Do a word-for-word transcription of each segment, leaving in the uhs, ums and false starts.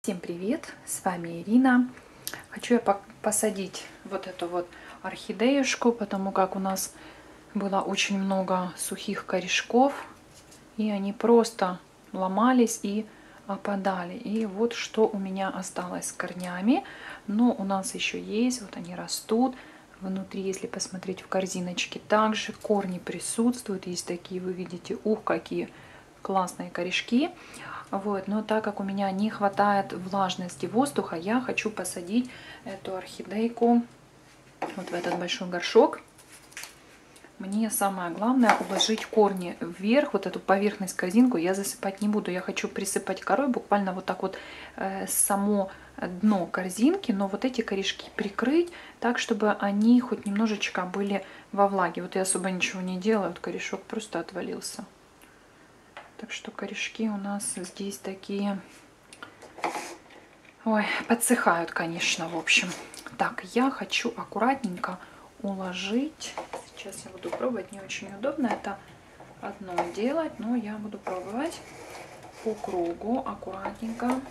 Всем привет, с вами Ирина. Хочу я посадить вот эту вот орхидеюшку, потому как у нас было очень много сухих корешков, и они просто ломались и опадали. И вот что у меня осталось с корнями. Но у нас еще есть, вот они растут. Внутри, если посмотреть в корзиночке, также корни присутствуют. Есть такие, вы видите, ух, какие классные корешки. Вот, но так как у меня не хватает влажности воздуха, я хочу посадить эту орхидейку вот в этот большой горшок. Мне самое главное уложить корни вверх, вот эту поверхность, корзинку я засыпать не буду. Я хочу присыпать корой буквально вот так вот э, само дно корзинки, но вот эти корешки прикрыть так, чтобы они хоть немножечко были во влаге. Вот я особо ничего не делаю, вот корешок просто отвалился. Так что корешки у нас здесь такие, ой, подсыхают, конечно, в общем. Так, я хочу аккуратненько уложить. Сейчас я буду пробовать, не очень удобно это одно делать, но я буду пробовать по кругу аккуратненько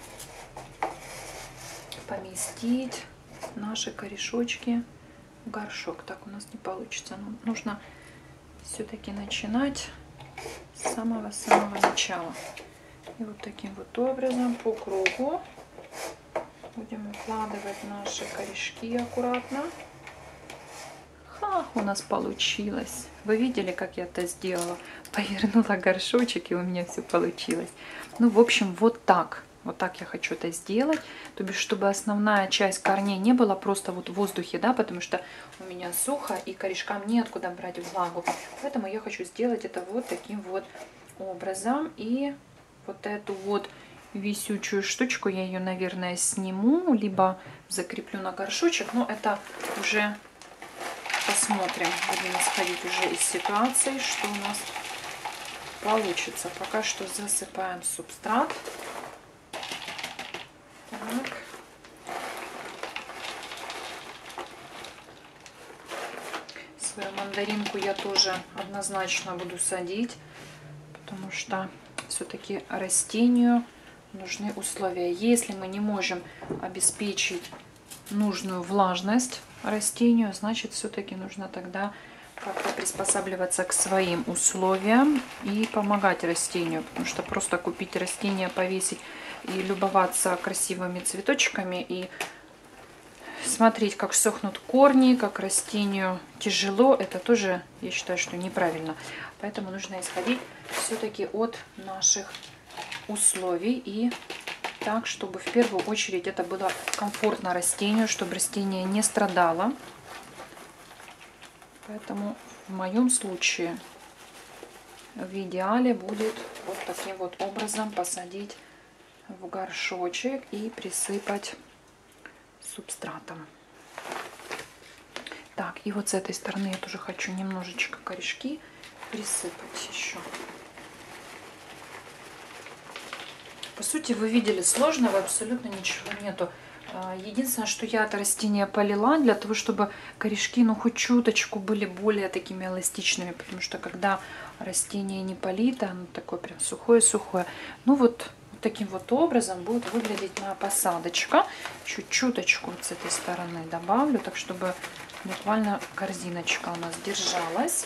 поместить наши корешочки в горшок. Так у нас не получится. Ну, нужно все-таки начинать с самого-самого начала. И вот таким вот образом по кругу будем укладывать наши корешки аккуратно. Ха, у нас получилось. Вы видели, как я это сделала? Повернула горшочек, и у меня все получилось. Ну, в общем, вот так. Вот так я хочу это сделать. То бишь, чтобы основная часть корней не была просто вот в воздухе, да, потому что у меня сухо, и корешкам неоткуда брать влагу. Поэтому я хочу сделать это вот таким вот образом. И вот эту вот висючую штучку, я ее, наверное, сниму, либо закреплю на горшочек. Но это уже посмотрим. Будем исходить уже из ситуации, что у нас получится. Пока что засыпаем субстрат. Так. Свою мандаринку я тоже однозначно буду садить, потому что все-таки растению нужны условия. Если мы не можем обеспечить нужную влажность растению, значит, все-таки нужно тогда как-то приспосабливаться к своим условиям и помогать растению, потому что просто купить растение, повесить и любоваться красивыми цветочками и смотреть, как сохнут корни, как растению тяжело, это тоже, я считаю, что неправильно. Поэтому нужно исходить все-таки от наших условий и так, чтобы в первую очередь это было комфортно растению, чтобы растение не страдало. Поэтому в моем случае в идеале будет вот таким вот образом посадить в горшочек и присыпать субстратом. Так, и вот с этой стороны я тоже хочу немножечко корешки присыпать еще. По сути, вы видели, сложного абсолютно ничего нету. Единственное, что я это растение полила для того, чтобы корешки, ну, хоть чуточку были более такими эластичными, потому что когда растение не полито, оно такое прям сухое-сухое. Ну вот таким вот образом будет выглядеть моя посадочка. Чуть-чуточку вот с этой стороны добавлю, так чтобы буквально корзиночка у нас держалась.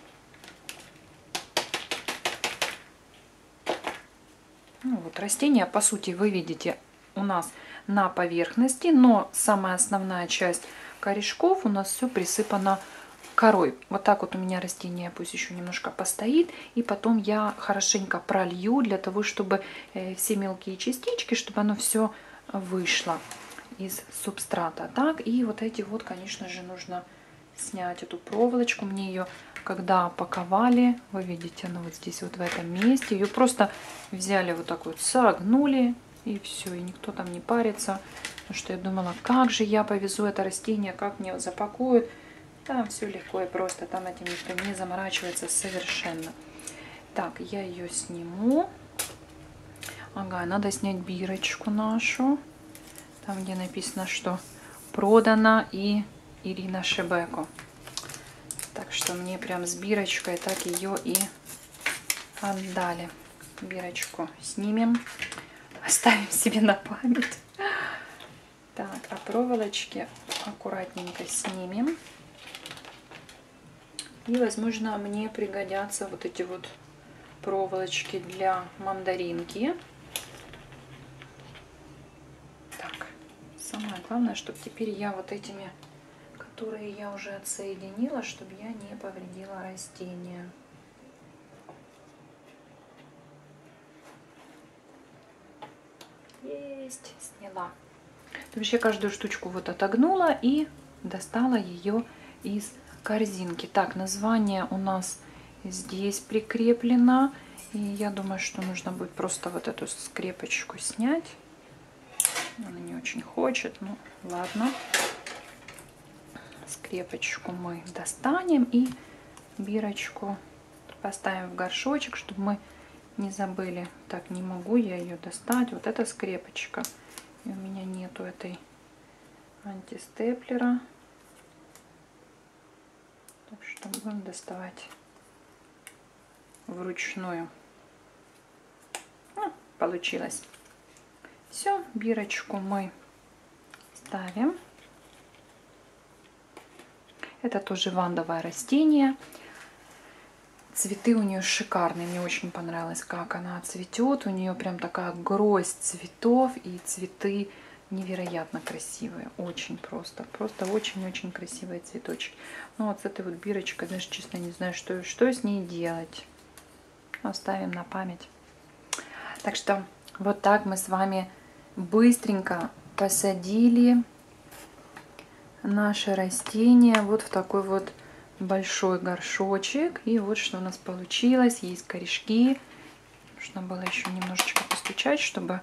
Ну, вот растение, по сути, вы видите, у нас на поверхности, но самая основная часть корешков у нас все присыпано корой. Вот так вот у меня растение пусть еще немножко постоит, и потом я хорошенько пролью для того, чтобы все мелкие частички, чтобы оно все вышло из субстрата. Так, и вот эти вот, конечно же, нужно снять эту проволочку. Мне ее, когда паковали, вы видите, она вот здесь вот в этом месте, ее просто взяли вот так вот, согнули, и все, и никто там не парится. Потому что я думала, как же я повезу это растение, как мне запакуют. Там все легко и просто, там этим никто не заморачивается совершенно. Так, я ее сниму. Ага, надо снять бирочку нашу. Там, где написано, что продано и Ирина Шебеко. Так что мне прям с бирочкой так ее и отдали. Бирочку снимем. оставим себе на память. Так, а проволочки аккуратненько снимем. И, возможно, мне пригодятся вот эти вот проволочки для мандаринки. Так, самое главное, чтобы теперь я вот этими, которые я уже отсоединила, чтобы я не повредила растение. Есть, сняла. То есть я каждую штучку вот отогнула и достала ее из корзинки. Так, название у нас здесь прикреплено. И я думаю, что нужно будет просто вот эту скрепочку снять. Она не очень хочет, ну ладно. Скрепочку мы достанем и бирочку поставим в горшочек, чтобы мы не забыли. Так, не могу я ее достать. Вот эта скрепочка. И у меня нету этой антистеплера. Так что будем доставать вручную. А, получилось. Все, бирочку мы ставим. Это тоже вандовое растение. Цветы у нее шикарные. Мне очень понравилось, как она цветет. У нее прям такая гроздь цветов. И цветы невероятно красивые. Очень просто. Просто очень-очень красивые цветочки. Ну вот с этой вот бирочкой, даже честно не знаю, что, что с ней делать. Оставим на память. Так что вот так мы с вами быстренько посадили наше растение вот в такой вот большой горшочек. И вот что у нас получилось. Есть корешки. Нужно было еще немножечко постучать, чтобы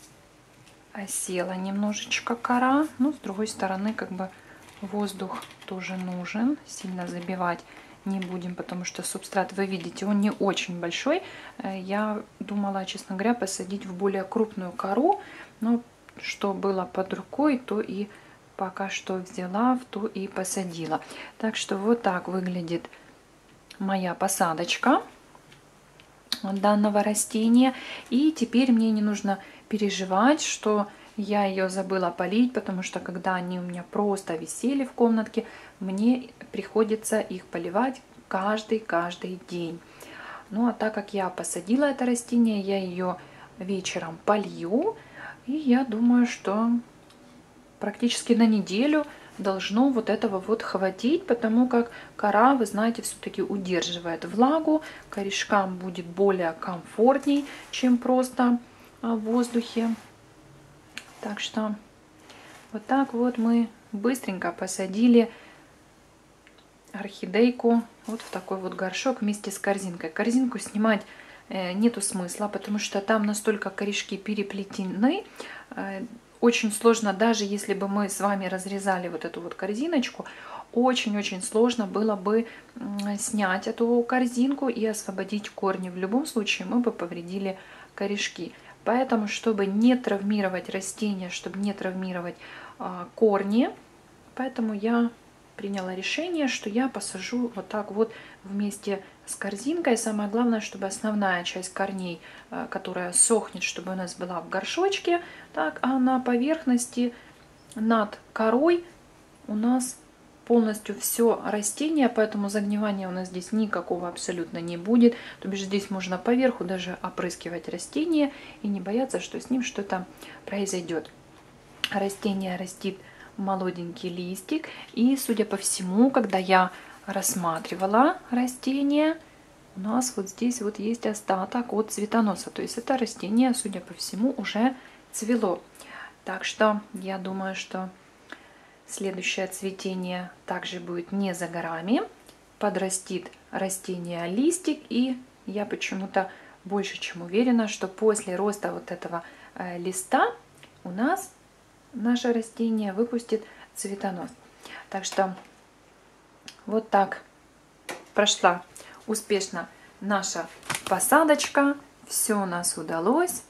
осела немножечко кора. Но с другой стороны, как бы воздух тоже нужен. Сильно забивать не будем, потому что субстрат, вы видите, он не очень большой. Я думала, честно говоря, посадить в более крупную кору. Но что было под рукой, то и пока что взяла, в то и посадила. Так что вот так выглядит моя посадочка данного растения. И теперь мне не нужно переживать, что я ее забыла полить, потому что когда они у меня просто висели в комнатке, мне приходится их поливать каждый-каждый день. Ну а так как я посадила это растение, я ее вечером полью. И я думаю, что практически на неделю должно вот этого вот хватить, потому как кора, вы знаете, все-таки удерживает влагу, корешкам будет более комфортней, чем просто в воздухе. Так что вот так вот мы быстренько посадили орхидейку вот в такой вот горшок вместе с корзинкой. Корзинку снимать нету смысла, потому что там настолько корешки переплетены. Очень сложно, даже если бы мы с вами разрезали вот эту вот корзиночку, очень-очень сложно было бы снять эту корзинку и освободить корни. В любом случае мы бы повредили корешки. Поэтому, чтобы не травмировать растения, чтобы не травмировать а, корни, поэтому я приняла решение, что я посажу вот так вот вместе с корзинкой. Самое главное, чтобы основная часть корней, которая сохнет, чтобы у нас была в горшочке, так, а на поверхности над корой у нас полностью все растение, поэтому загнивания у нас здесь никакого абсолютно не будет. То бишь здесь можно поверху даже опрыскивать растение и не бояться, что с ним что-то произойдет. Растение растит молоденький листик, и судя по всему, когда я рассматривала растение, у нас вот здесь вот есть остаток от цветоноса, то есть это растение, судя по всему, уже цвело. Так что я думаю, что следующее цветение также будет не за горами, подрастит растение листик, и я почему-то больше чем уверена, что после роста вот этого листа у нас наше растение выпустит цветонос. Так что вот так прошла успешно наша посадочка. Все у нас удалось.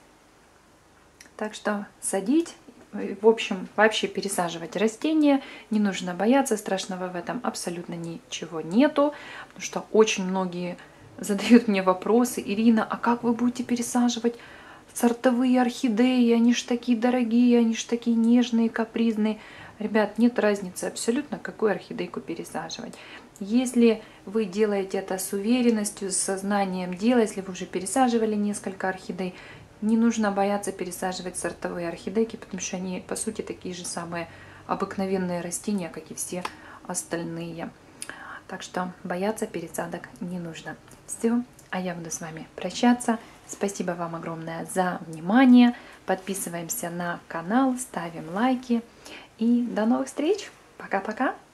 Так что садить, в общем, вообще пересаживать растения не нужно бояться. Страшного в этом абсолютно ничего нету. Потому что очень многие задают мне вопросы: Ирина, а как вы будете пересаживать сортовые орхидеи, они ж такие дорогие, они ж такие нежные, капризные. Ребят, нет разницы абсолютно, какую орхидейку пересаживать. Если вы делаете это с уверенностью, с сознанием дела, если вы уже пересаживали несколько орхидей, не нужно бояться пересаживать сортовые орхидейки, потому что они, по сути, такие же самые обыкновенные растения, как и все остальные. Так что бояться пересадок не нужно. Все, а я буду с вами прощаться. Спасибо вам огромное за внимание. Подписываемся на канал, ставим лайки. И до новых встреч. Пока-пока.